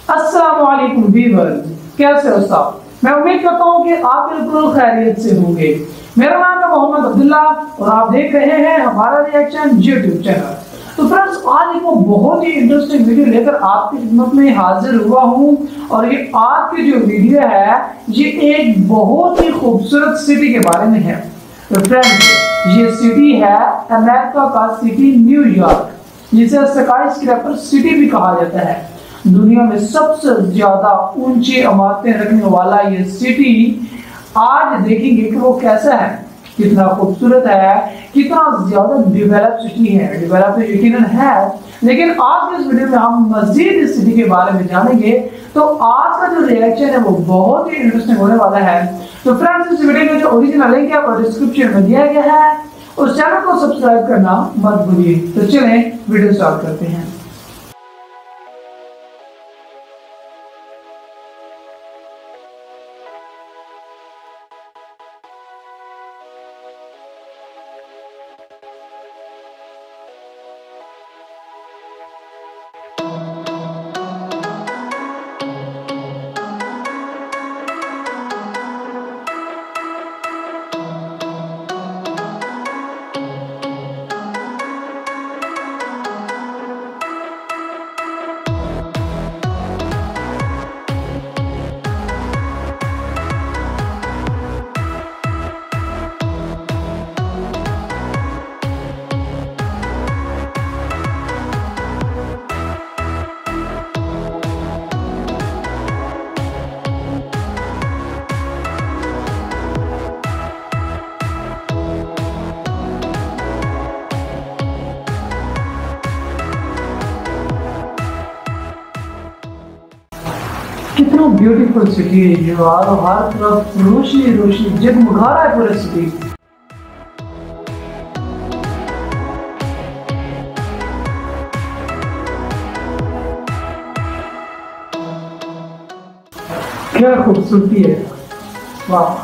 अस्सलाम वालेकुम व्यूअर्स, कैसे हो साहब। मैं उम्मीद करता हूँ कि आप बिल्कुल खैरियत से होंगे। मेरा नाम है मोहम्मद अब्दुल्ला और आप देख रहे हैं हमारा रिएक्शन यूट्यूब चैनल। तो फ्रेंड्स, आज एक बहुत ही इंटरेस्टिंग वीडियो लेकर आपकी खिदमत में हाजिर हुआ हूँ और ये आज की जो वीडियो है ये एक बहुत ही खूबसूरत सिटी के बारे में है। तो फ्रेंड्स, ये सिटी है अमेरिका का सिटी न्यूयॉर्क, जिसे स्काई स्क्रैपर सिटी भी कहा जाता है। दुनिया में सबसे ज्यादा ऊंची इमारतें रखने वाला ये सिटी आज देखेंगे कि वो कैसा है, कितना खूबसूरत है, कितना ज्यादा डेवलप सिटी है। डेवलप तो यकीनन है, लेकिन आज के इस वीडियो में हम मजीद इस सिटी के बारे में जानेंगे। तो आज का जो रिएक्शन है वो बहुत ही इंटरेस्टिंग होने वाला है। तो फ्रेंड्स, इस वीडियो का जो ओरिजिनल लिंक है वो डिस्क्रिप्शन में दिया गया है। उस चैनल को सब्सक्राइब करना मत भूलिए। तो चलें वीडियो स्टार्ट करते हैं। कितना ब्यूटीफुल सिटी है ये, और हर तरफ रोशनी रोशनी जगमगा रहा है पूरा सिटी। क्या खूबसूरती है, वाह।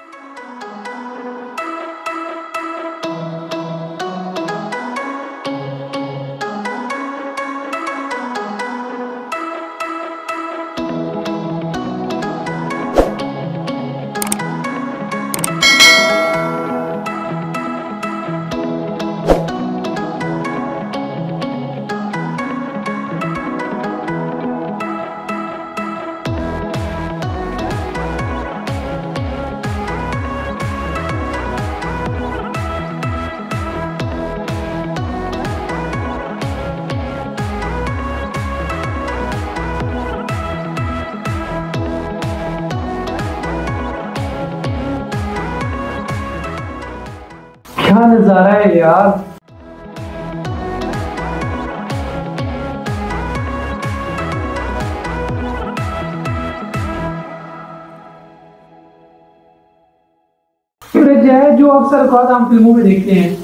क्या नजारा है यार। सूरज है जो अक्सर हम फिल्मों में देखते हैं।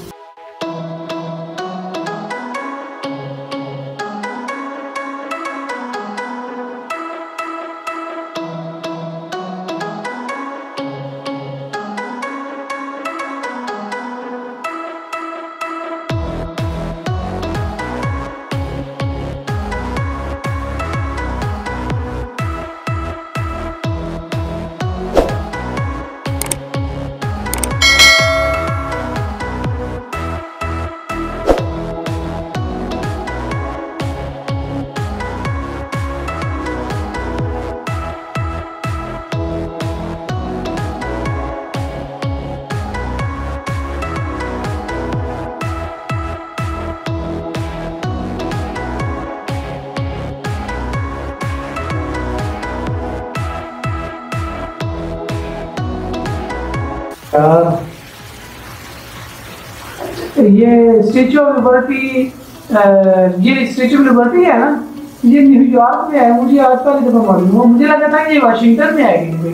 ये स्टेचू ऑफ लिबर्टी, ये स्टेचू ऑफ लिबर्टी है ना, ये न्यूयॉर्क में है। मुझे आज पहली दफा मालूम हुआ, मुझे लगा था कि ये वाशिंगटन में आएगी।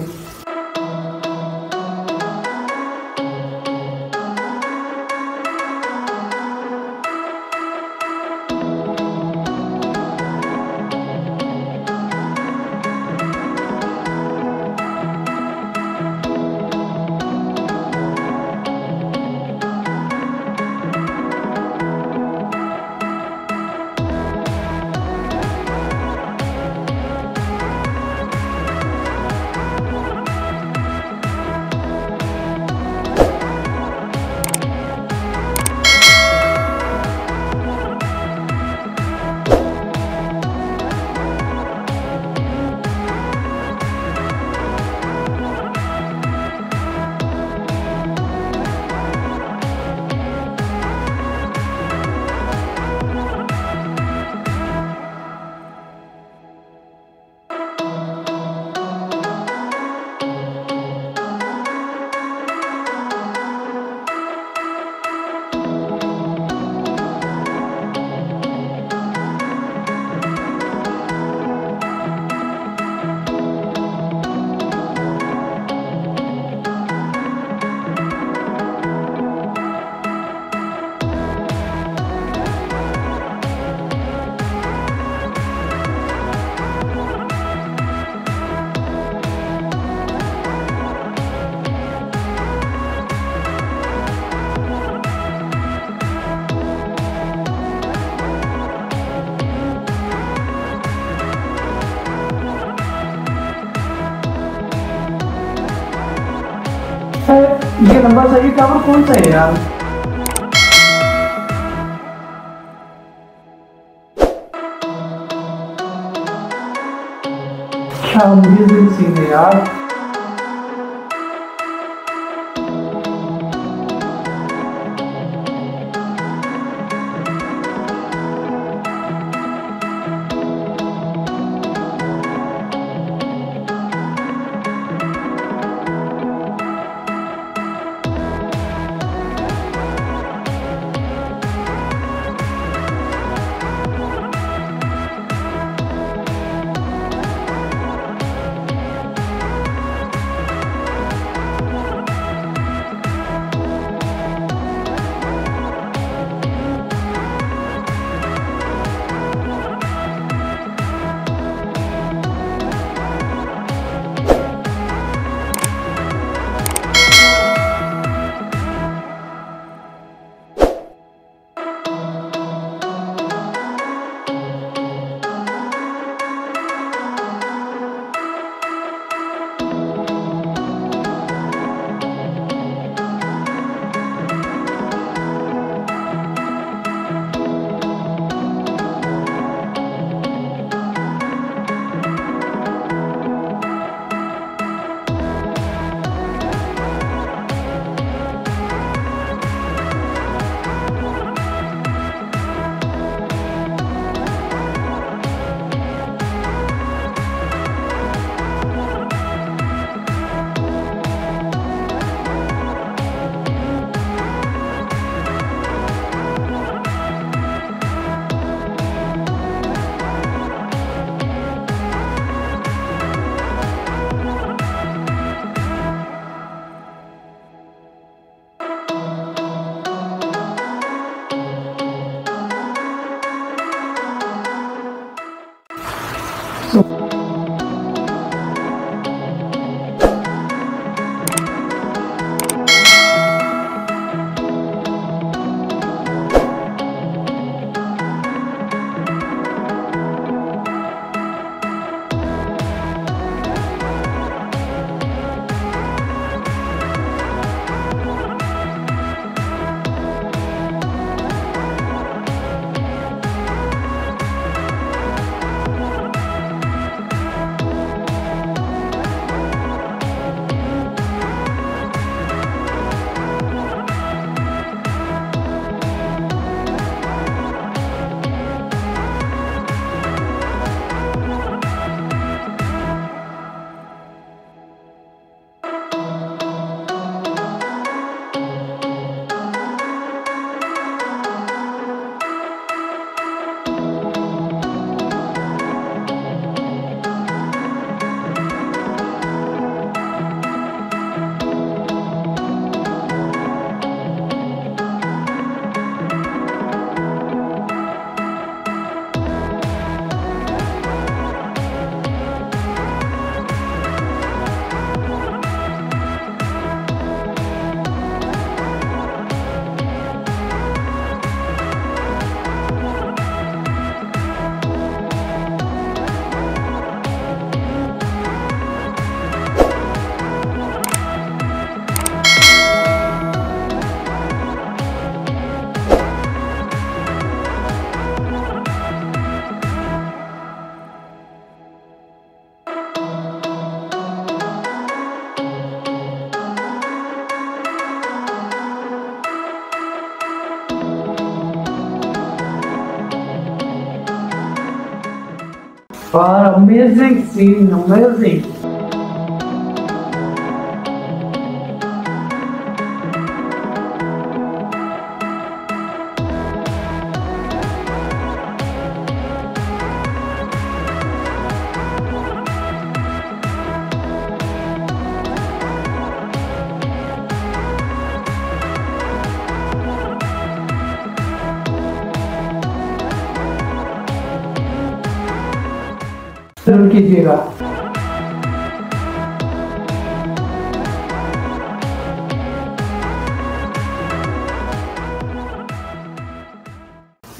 ये लंबा सा ये टावर कौन सा है यार? क्या अमेजिंग सीन है यार। Wow, amazing scene, amazing. जरूर कीजिएगा।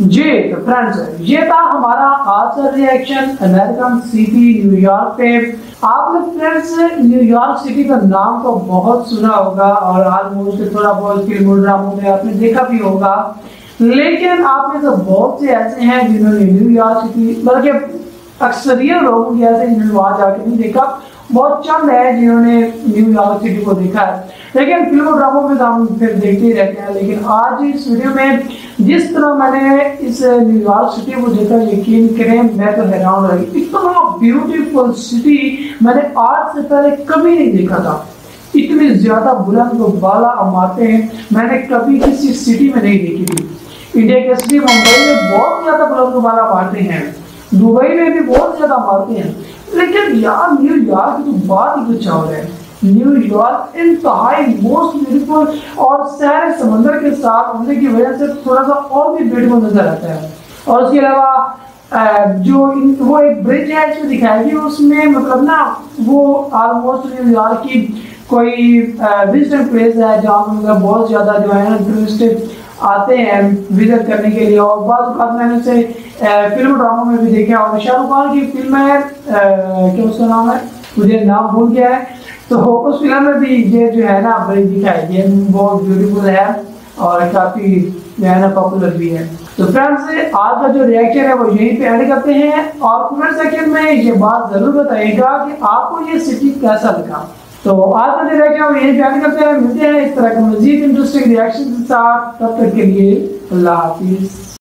जी तो फ्रेंड्स, ये था हमारा आज का रिएक्शन अमेरिकन सिटी न्यूयॉर्क पे। आपने फ्रेंड्स न्यूयॉर्क सिटी का नाम तो बहुत सुना होगा और ऑलमोस्ट थोड़ा बहुत फिल्म ड्रामों में आपने देखा भी होगा, लेकिन आप में तो बहुत से ऐसे हैं जिन्होंने न्यूयॉर्क सिटी, बल्कि अक्सरियत लोगों की ऐसे जिन्होंने वहां जाके नहीं देखा, बहुत चंद है जिन्होंने न्यूयॉर्क सिटी को देखा है। लेकिन फिल्म ड्रामों में तो हम फिर देखते ही रहते हैं, लेकिन आज इस वीडियो में जिस तरह मैंने इस न्यूयॉर्क सिटी को देखा, यकीन करें मैं तो हैरान रही। इतना ब्यूटीफुल सिटी मैंने आज से पहले कभी नहीं देखा था। इतनी ज्यादा बुलंद बाला इमारतें मैंने कभी किसी सिटी में नहीं देखी थी। इंडिया के सिटी मुंबई में बहुत ज्यादा बुलंद बाला इमारतें हैं, दुबई में भी बहुत ज्यादा इमारतें हैं, लेकिन यार न्यूयॉर्क की तो बात ही कुछ और है। न्यूयॉर्क इंतहाई मोस्ट ब्यूटीफुल और सैर समंदर के साथ होने की वजह से थोड़ा सा और भी ब्यूटीफुल नजर आता है। और उसके अलावा जो वो एक ब्रिज है इसमें दिखाया गया, उसमें मतलब ना वो ऑलमोस्ट न्यूयॉर्क की कोई विजिटिंग प्लेस है जहाँ मतलब बहुत ज्यादा जो है ना टूरिस्ट आते हैं विजिट करने के लिए। और बाद मैंने उसे फिल्म ड्रामों में भी देखा, और शाहरुख खान की फिल्म है क्या उसका नाम है, मुझे नाम भूल गया है, तो उस फिल्म में भी ये जो है ना ब्रिज दिखाया गया, बहुत ब्यूटीफुल है और काफी जो है ना पॉपुलर भी है। तो फ्रेंड्स आज का जो रिएक्शन है वो यहीं पे ऐड करते हैं, और कमेंट सेक्शन में ये बात जरूर बताइएगा कि आपको ये सिटी कैसा लगा। तो आज का जो रिएक्शन वो यहीं पे ऐड करते हैं, मिलते हैं इस तरह के मजीद इंटरेस्टिंग रिएक्शन के साथ, तब तक के लिए अल्लाह हाफिज।